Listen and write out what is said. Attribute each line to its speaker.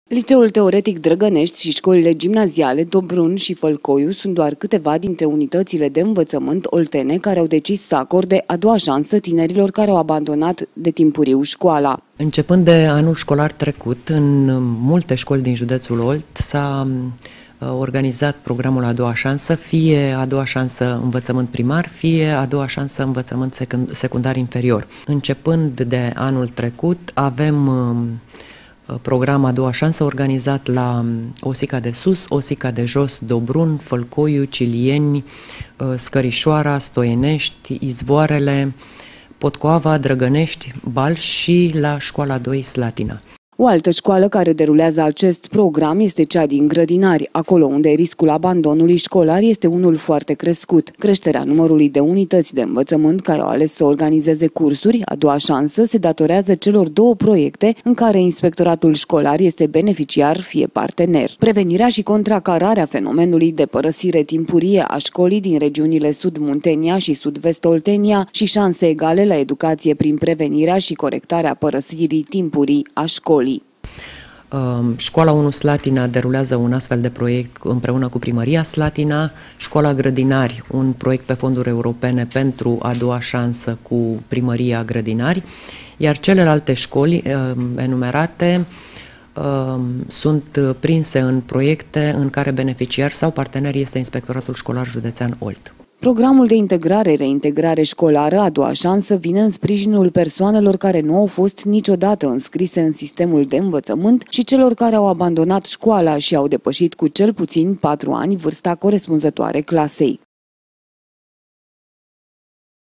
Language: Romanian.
Speaker 1: Liceul Teoretic Drăgănești și școlile gimnaziale Dobrun și Fălcoiu sunt doar câteva dintre unitățile de învățământ oltene care au decis să acorde a doua șansă tinerilor care au abandonat de timpuriu școala.
Speaker 2: Începând de anul școlar trecut, în multe școli din județul Olt s-a organizat programul A doua șansă, fie a doua șansă învățământ primar, fie a doua șansă învățământ secundar inferior. Începând de anul trecut avem program A doua șansă organizat la Osica de Sus, Osica de Jos, Dobrun, Fălcoiu, Cilieni, Scărișoara, Stoienești, Izvoarele, Potcoava, Drăgănești, Bal și la Școala 2 Slatina.
Speaker 1: O altă școală care derulează acest program este cea din Grădinari, acolo unde riscul abandonului școlar este unul foarte crescut. Creșterea numărului de unități de învățământ care au ales să organizeze cursuri, a doua șansă, se datorează celor două proiecte în care inspectoratul școlar este beneficiar, fie partener. Prevenirea și contracararea fenomenului de părăsire timpurie a școlii din regiunile Sud-Muntenia și Sud-Vest Oltenia și șanse egale la educație prin prevenirea și corectarea părăsirii timpurii a școlii.
Speaker 2: Școala 1 Slatina derulează un astfel de proiect împreună cu Primăria Slatina, Școala Grădinari, un proiect pe fonduri europene pentru a doua șansă cu Primăria Grădinari, iar celelalte școli enumerate sunt prinse în proiecte în care beneficiar sau partener este Inspectoratul Școlar Județean Olt.
Speaker 1: Programul de integrare-reintegrare școlară a doua șansă vine în sprijinul persoanelor care nu au fost niciodată înscrise în sistemul de învățământ și celor care au abandonat școala și au depășit cu cel puțin 4 ani vârsta corespunzătoare clasei.